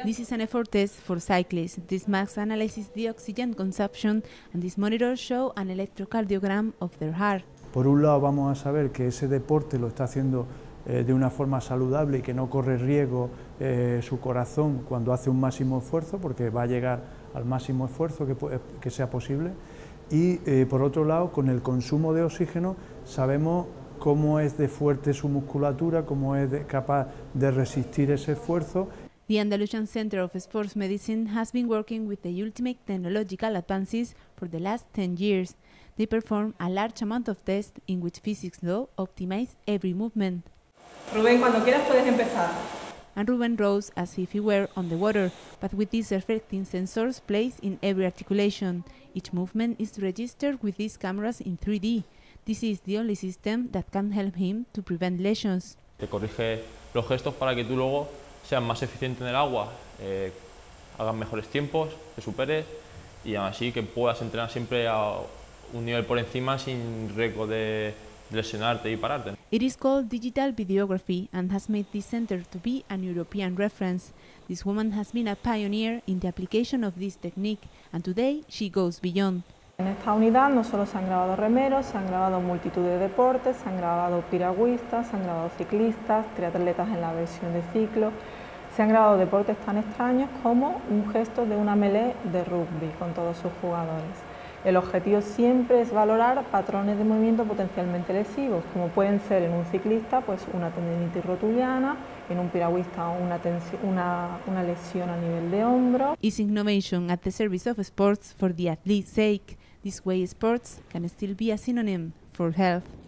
This is an effort test for cyclists. This mask analyzes the oxygen consumption and these monitors show an electrocardiogram of their heart. Por un lado vamos a saber que ese deporte lo está haciendo de una forma saludable y que no corre riesgo su corazón cuando hace un máximo esfuerzo, porque va a llegar al máximo esfuerzo que sea posible. Y por otro lado, con el consumo de oxígeno sabemos cómo es de fuerte su musculatura, cómo es capaz de resistir ese esfuerzo. The Andalusian Center of Sports Medicine has been working with the ultimate technological advances for the last 10 years. They perform a large amount of tests in which physics law optimize every movement. Rubén, cuando quieras puedes empezar. And Ruben rose as if he were on the water, but with these reflecting sensors placed in every articulation. Each movement is registered with these cameras in 3D. This is the only system that can help him to prevent lesions. Te corrige los gestos para que tú luego seas más eficiente en el agua, hagas mejores tiempos, te superes y así que puedas entrenar siempre a un nivel por encima sin riesgo de lesionarte y pararte. It is called digital videography and has made this center to be an European reference. This woman has been a pioneer in the application of this technique and today she goes beyond. En esta unidad no solo se han grabado remeros, se han grabado multitud de deportes, se han grabado piragüistas, se han grabado ciclistas, triatletas en la versión de ciclo, se han grabado deportes tan extraños como un gesto de una melee de rugby con todos sus jugadores. El objetivo siempre es valorar patrones de movimiento potencialmente lesivos, como pueden ser en un ciclista pues una tendinitis rotuliana, en un piragüista una lesión a nivel de hombro. Is innovation at the service of sports for the athlete's sake. This way sports can still be a synonym for health.